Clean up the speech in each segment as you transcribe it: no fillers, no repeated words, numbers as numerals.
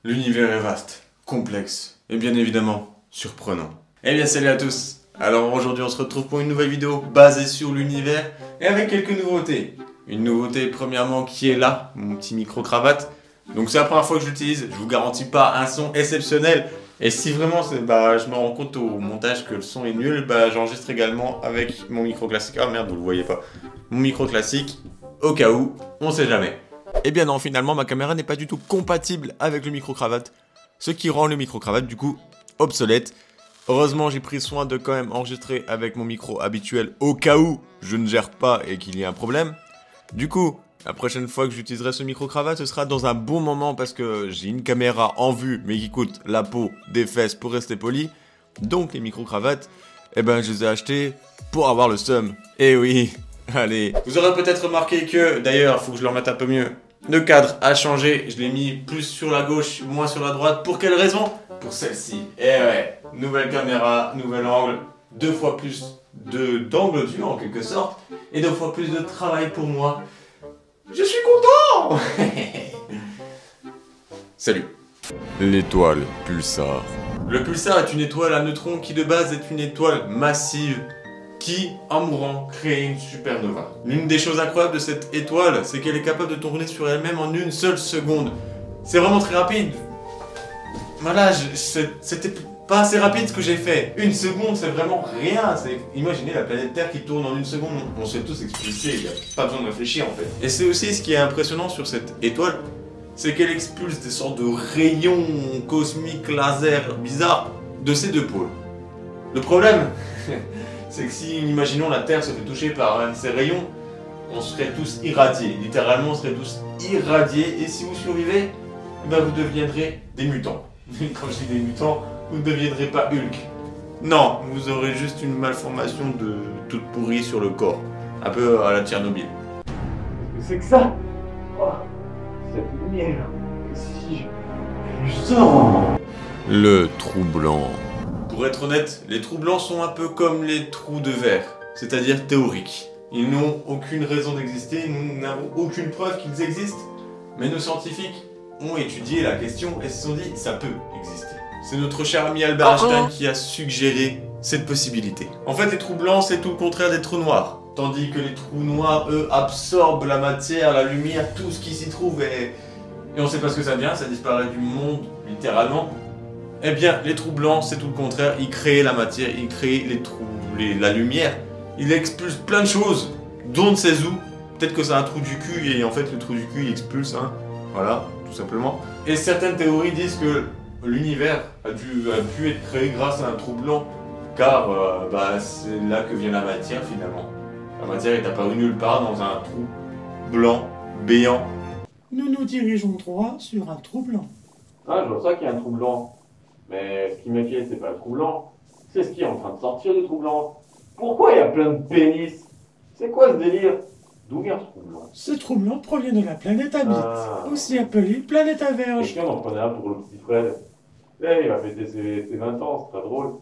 L'univers est vaste, complexe et bien évidemment surprenant. Eh bien salut à tous. Alors aujourd'hui on se retrouve pour une nouvelle vidéo basée sur l'univers et avec quelques nouveautés. Une nouveauté premièrement qui est là, mon petit micro-cravate. Donc c'est la première fois que je l'utilise, je vous garantis pas un son exceptionnel. Et si vraiment je me rends compte au montage que le son est nul, j'enregistre également avec mon micro classique. Ah merde, vous le voyez pas. Mon micro classique, au cas où, on sait jamais. Eh bien non, finalement ma caméra n'est pas du tout compatible avec le micro-cravate. Ce qui rend le micro-cravate du coup obsolète. Heureusement j'ai pris soin de quand même enregistrer avec mon micro habituel au cas où je ne gère pas et qu'il y ait un problème. Du coup, la prochaine fois que j'utiliserai ce micro-cravate, ce sera dans un bon moment parce que j'ai une caméra en vue mais qui coûte la peau des fesses pour rester poli. Donc les micro-cravates, je les ai achetés pour avoir le seum. Eh oui, allez. Vous aurez peut-être remarqué que, d'ailleurs, faut que je le remette un peu mieux. Le cadre a changé, je l'ai mis plus sur la gauche, moins sur la droite. Pour quelle raison? Pour celle-ci. Eh ouais, nouvelle caméra, nouvel angle, 2 fois plus d'angle vue en quelque sorte, et 2 fois plus de travail pour moi. Je suis content. Salut. L'étoile pulsar. Le pulsar est une étoile à neutrons qui de base est une étoile massive qui, en mourant, crée une supernova. L'une des choses incroyables de cette étoile, c'est qu'elle est capable de tourner sur elle-même en une seule seconde. C'est vraiment très rapide. Voilà, c'était pas assez rapide ce que j'ai fait. Une seconde, c'est vraiment rien. Imaginez la planète Terre qui tourne en une seconde. On se fait tous expulser, il n'y a pas besoin de réfléchir en fait. Et c'est aussi ce qui est impressionnant sur cette étoile, c'est qu'elle expulse des sortes de rayons cosmiques laser bizarres de ses deux pôles. Le problème, c'est que si, imaginons, la Terre se fait toucher par un de ces rayons, on serait tous irradiés. Littéralement, on serait tous irradiés. Et si vous survivez, vous deviendrez des mutants. Quand je dis des mutants, vous ne deviendrez pas Hulk. Non, vous aurez juste une malformation de toute pourrie sur le corps. Un peu à la Tchernobyl. Qu'est-ce que c'est que ça? Oh, cette lumière. Si je sens. Le trou blanc. Pour être honnête, les trous blancs sont un peu comme les trous de verre, c'est-à-dire théoriques. Ils n'ont aucune raison d'exister, nous n'avons aucune preuve qu'ils existent, mais nos scientifiques ont étudié la question et se sont dit ça peut exister. C'est notre cher ami Albert Einstein qui a suggéré cette possibilité. En fait, les trous blancs, c'est tout le contraire des trous noirs. Tandis que les trous noirs, eux, absorbent la matière, la lumière, tout ce qui s'y trouve et on sait pas ce que ça devient, ça disparaît du monde, littéralement. Eh bien, les trous blancs, c'est tout le contraire. Ils créent la matière, ils créent les trous, la lumière. Ils expulsent plein de choses, dont on ne sait où. Peut-être que c'est un trou du cul et en fait, le trou du cul, il expulse, hein. Voilà, tout simplement. Et certaines théories disent que l'univers a pu être créé grâce à un trou blanc, car c'est là que vient la matière finalement. La matière est apparue nulle part dans un trou blanc, béant. Nous nous dirigeons droit sur un trou blanc. Ah, je vois ça qu'il y a un trou blanc. Mais ce qui m'inquiète, c'est pas le trou blanc. C'est ce qui est en train de sortir du trou blanc. Pourquoi il y a plein de pénis? C'est quoi ce délire? D'où vient ce trou blanc? Ce trou blanc provient de la planète Habit, aussi appelée planète à Et verge. si on en prenait un pour le petit Fred? Eh, il va fêter ses 20 ans, c'est très drôle.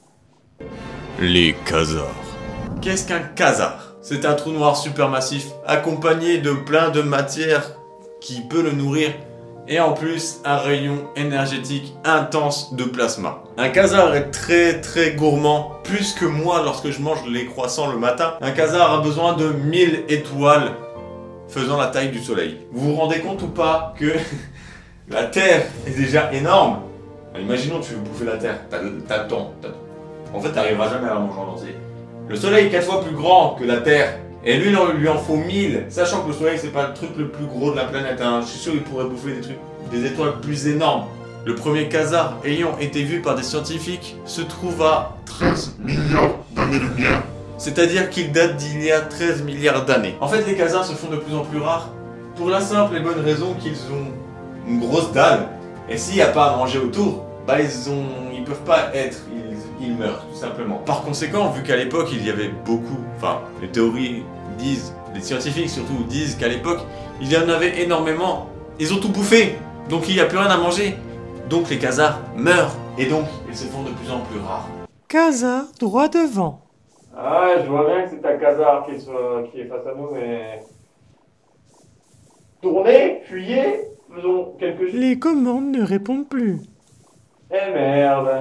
Les quasars. Qu'est-ce qu'un quasar? C'est un trou noir supermassif accompagné de plein de matière qui peut le nourrir et en plus un rayon énergétique intense de plasma. Un quasar est très très gourmand, plus que moi lorsque je mange les croissants le matin. Un quasar a besoin de 1000 étoiles faisant la taille du soleil. Vous vous rendez compte ou pas que la Terre est déjà énorme? Imaginons que tu veux bouffer la Terre, t'as le temps. En fait t'arriveras jamais à la manger en entier. Le soleil est 4 fois plus grand que la Terre. Et lui, il lui en faut 1000, sachant que le soleil c'est pas le truc le plus gros de la planète, hein. Je suis sûr qu'il pourrait bouffer des étoiles plus énormes. Le premier quasar ayant été vu par des scientifiques se trouve à 13 milliards d'années-lumière. C'est-à-dire qu'il date d'il y a 13 milliards d'années. En fait, les quasars se font de plus en plus rares pour la simple et bonne raison qu'ils ont une grosse dalle. Et s'il n'y a pas à manger autour, ils peuvent pas être, ils meurent tout simplement. Par conséquent, vu qu'à l'époque il y avait beaucoup, les théories disent, les scientifiques surtout disent qu'à l'époque il y en avait énormément, ils ont tout bouffé, donc il n'y a plus rien à manger. Donc les quasars meurent, et donc ils se font de plus en plus rares. Quasar droit devant. Ah, je vois bien que c'est ta casar qui est face à nous, mais... Tournez, fuyez, faisons quelque chose. Les commandes ne répondent plus. Eh merde.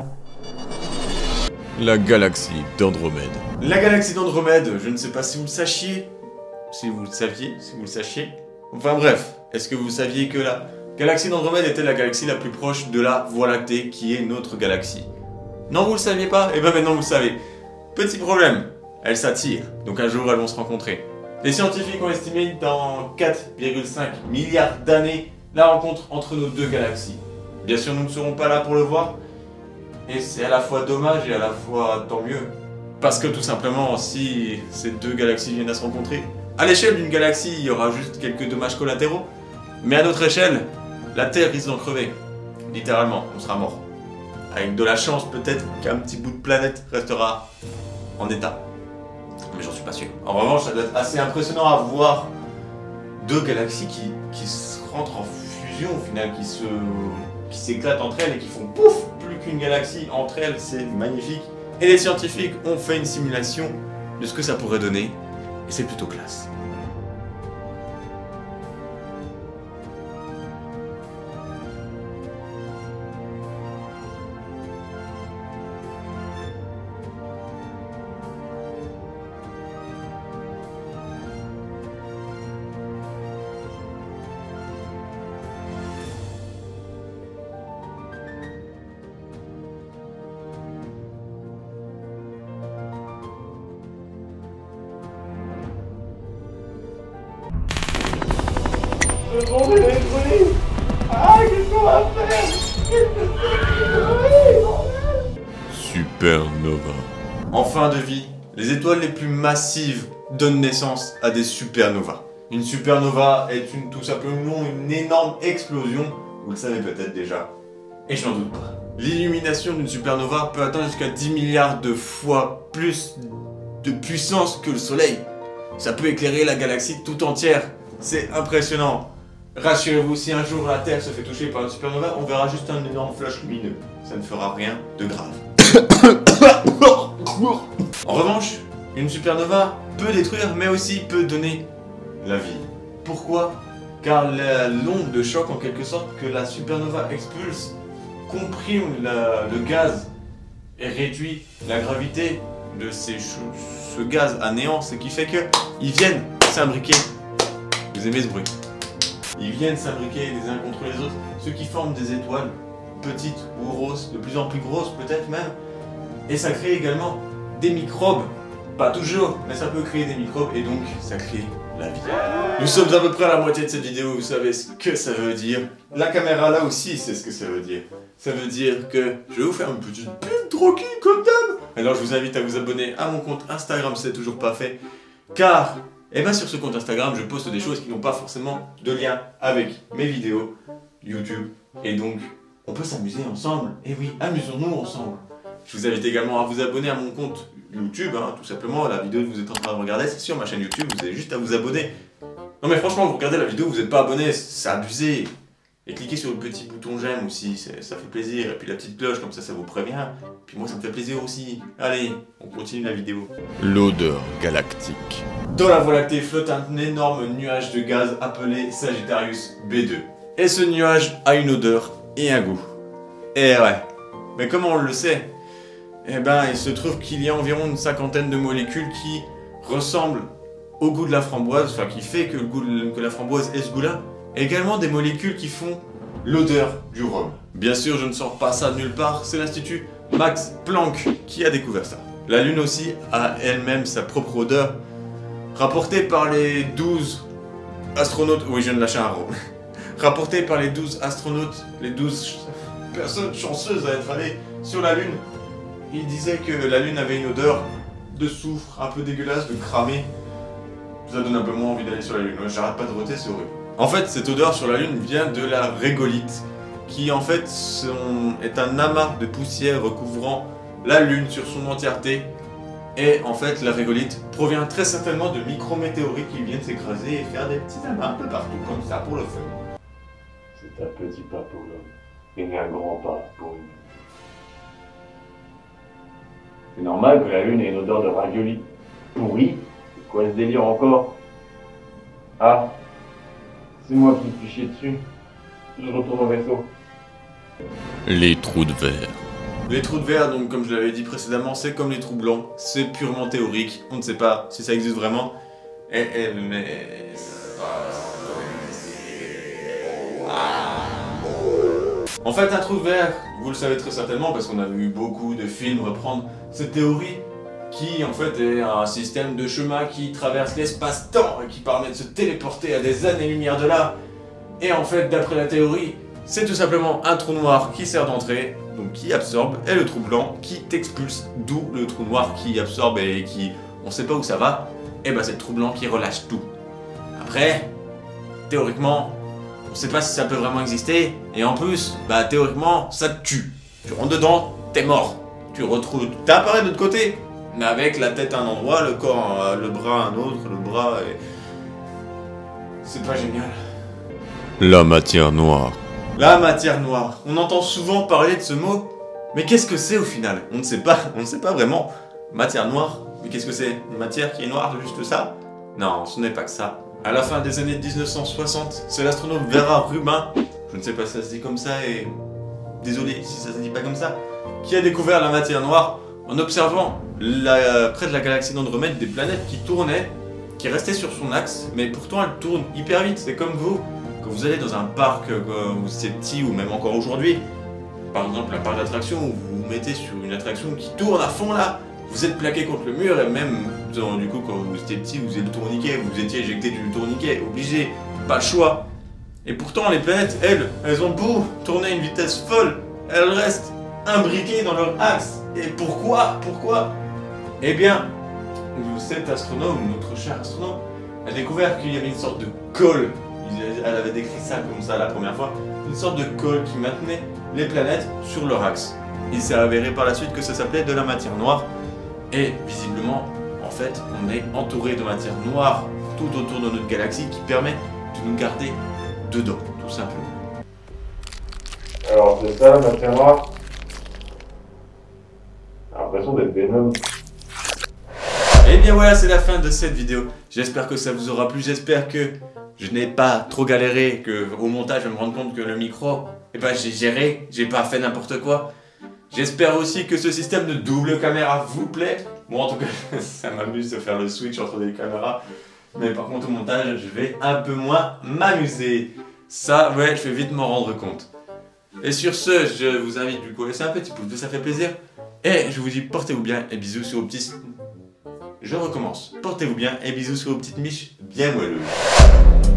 La galaxie d'Andromède. La galaxie d'Andromède, je ne sais pas si vous le sachiez, si vous le saviez, si vous le sachiez. Enfin bref, est-ce que vous saviez que la galaxie d'Andromède était la galaxie la plus proche de la Voie lactée qui est notre galaxie? Non, vous le saviez pas? Et ben maintenant vous le savez. Petit problème, elles s'attirent, donc un jour elles vont se rencontrer. Les scientifiques ont estimé dans 4,5 milliards d'années la rencontre entre nos deux galaxies. Bien sûr, nous ne serons pas là pour le voir, et c'est à la fois dommage et à la fois tant mieux. Parce que tout simplement, si ces deux galaxies viennent à se rencontrer, à l'échelle d'une galaxie, il y aura juste quelques dommages collatéraux, mais à notre échelle, la Terre risque d'en crever. Littéralement, on sera mort. Avec de la chance, peut-être qu'un petit bout de planète restera en état. Mais j'en suis pas sûr. En revanche, ça doit être assez impressionnant à voir deux galaxies qui se rentrent en fusion au final, qui s'éclatent entre elles et qui font pouf, plus qu'une galaxie entre elles, c'est magnifique. Et les scientifiques ont fait une simulation de ce que ça pourrait donner, et c'est plutôt classe. Le monde est détruit. Ah, qu'est-ce qu'on va faire? Qu'est-ce que c'est? Supernova. En fin de vie, les étoiles les plus massives donnent naissance à des supernovas. Une supernova est tout simplement une énorme explosion, vous le savez peut-être déjà, et je n'en doute pas. L'illumination d'une supernova peut atteindre jusqu'à 10 milliards de fois plus de puissance que le Soleil. Ça peut éclairer la galaxie tout entière, c'est impressionnant. Rassurez-vous, si un jour la Terre se fait toucher par une supernova, on verra juste un énorme flash lumineux. Ça ne fera rien de grave. En revanche, une supernova peut détruire, mais aussi peut donner la vie. Pourquoi? Car l'onde de choc, en quelque sorte, que la supernova expulse, comprime le gaz et réduit la gravité de ce gaz à néant, ce qui fait qu'ils viennent s'imbriquer. Vous aimez ce bruit? Ils viennent s'imbriquer les uns contre les autres, ce qui forme des étoiles, petites ou grosses, de plus en plus grosses peut-être même. Et ça crée également des microbes. Pas toujours, mais ça peut créer des microbes et donc ça crée la vie. Nous sommes à peu près à la moitié de cette vidéo, vous savez ce que ça veut dire. La caméra là aussi sait ce que ça veut dire. Ça veut dire que je vais vous faire une petite pub tranquille comme d'hab. Alors je vous invite à vous abonner à mon compte Instagram si c'est toujours pas fait. Car, sur ce compte Instagram, je poste des choses qui n'ont pas forcément de lien avec mes vidéos YouTube. Et donc, on peut s'amuser ensemble. Et oui, amusons-nous ensemble. Je vous invite également à vous abonner à mon compte YouTube, tout simplement. La vidéo que vous êtes en train de regarder, c'est sur ma chaîne YouTube, vous avez juste à vous abonner. Non mais franchement, vous regardez la vidéo, vous n'êtes pas abonné, c'est abusé. Et cliquez sur le petit bouton j'aime aussi, ça fait plaisir. Et puis la petite cloche, comme ça vous prévient. Puis moi ça me fait plaisir aussi. Allez, on continue la vidéo. L'odeur galactique. Dans la Voie lactée flotte un énorme nuage de gaz appelé Sagittarius B2. Et ce nuage a une odeur et un goût. Et ouais, mais comment on le sait? Il se trouve qu'il y a environ une cinquantaine de molécules qui ressemblent au goût de la framboise, enfin qui fait que la framboise ait ce goût-là. Et également des molécules qui font l'odeur du rhum. Bien sûr, je ne sors pas ça de nulle part, c'est l'Institut Max Planck qui a découvert ça. La Lune aussi a elle-même sa propre odeur, rapportée par les 12 astronautes... Oui, je viens de lâcher un rond. Rapportée par les 12 astronautes, les 12 personnes chanceuses à être allées sur la Lune. Ils disaient que la Lune avait une odeur de soufre, un peu dégueulasse, de cramé. Ça donne un peu moins envie d'aller sur la Lune. Moi, j'arrête pas de roter, c'est horrible. En fait, cette odeur sur la Lune vient de la régolithe, qui en fait est un amas de poussière recouvrant la Lune sur son entièreté. Et en fait, la régolithe provient très certainement de micrométéorites qui viennent s'écraser et faire des petits amas un peu partout, comme ça, pour le fun. C'est un petit pas pour l'homme, et un grand pas pour une. C'est normal que la Lune ait une odeur de radiolite. Pourri? C'est quoi ce délire encore? Ah, C'est moi qui me suis chié dessus. Je retourne au vaisseau. Les trous de verre. Les trous de verre, donc comme je l'avais dit précédemment, c'est comme les trous blancs. C'est purement théorique. On ne sait pas si ça existe vraiment. En fait, un trou de verre, vous le savez très certainement parce qu'on a vu beaucoup de films reprendre cette théorie qui en fait est un système de chemin qui traverse l'espace-temps et qui permet de se téléporter à des années-lumière de là. Et en fait, d'après la théorie, c'est tout simplement un trou noir qui sert d'entrée, donc qui absorbe, et le trou blanc qui t'expulse, d'où le trou noir qui absorbe et qui, on sait pas où ça va, et bah c'est le trou blanc qui relâche tout. Après, théoriquement, on sait pas si ça peut vraiment exister, et en plus, bah théoriquement, ça te tue. Tu rentres dedans, t'es mort. Tu retrouves, t'apparais de l'autre côté, mais avec la tête à un endroit, le corps, le bras à un autre, le bras et... C'est pas génial. La matière noire. La matière noire. On entend souvent parler de ce mot, mais qu'est-ce que c'est au final? On ne sait pas vraiment. Matière noire, mais qu'est-ce que c'est? Une matière qui est noire, juste ça? Non, ce n'est pas que ça. À la fin des années 1960, c'est l'astronome Vera Rubin, je ne sais pas si ça se dit comme ça et... Désolé si ça se dit pas comme ça, qui a découvert la matière noire en observant près de la galaxie d'Andromède des planètes qui tournaient, qui restaient sur son axe, mais pourtant elles tournent hyper vite. C'est comme vous, quand vous allez dans un parc, quand vous êtes petit ou même encore aujourd'hui, par exemple un parc d'attractions où vous vous mettez sur une attraction qui tourne à fond là, vous êtes plaqué contre le mur et même, du coup, quand vous étiez petit, vous avez le tourniquet, vous étiez éjecté du tourniquet, obligé, pas le choix. Et pourtant, les planètes, elles ont beau tourner à une vitesse folle, elles restent imbriquées dans leur axe. Et pourquoi? Eh bien, cet astronome, notre cher astronome, a découvert qu'il y avait une sorte de colle. Elle avait décrit ça comme ça la première fois, une sorte de colle qui maintenait les planètes sur leur axe. Il s'est avéré par la suite que ça s'appelait de la matière noire. Et visiblement, en fait, on est entouré de matière noire tout autour de notre galaxie qui permet de nous garder dedans, tout simplement. Alors c'est ça la matière noire? J'ai l'impression d'être Venom. Et bien voilà, c'est la fin de cette vidéo. J'espère que ça vous aura plu, j'espère que je n'ai pas trop galéré, que au montage je vais me rendre compte que le micro, j'ai géré, j'ai pas fait n'importe quoi. J'espère aussi que ce système de double caméra vous plaît. Bon, en tout cas, ça m'amuse de faire le switch entre les caméras. Mais par contre, au montage, je vais un peu moins m'amuser. Ça, ouais, je vais vite m'en rendre compte. Et sur ce, je vous invite du coup à laisser un petit pouce bleu, ça fait plaisir. Et je vous dis portez-vous bien et bisous sur vos petits... Je recommence. Portez-vous bien et bisous sur vos petites miches bien moelleuses.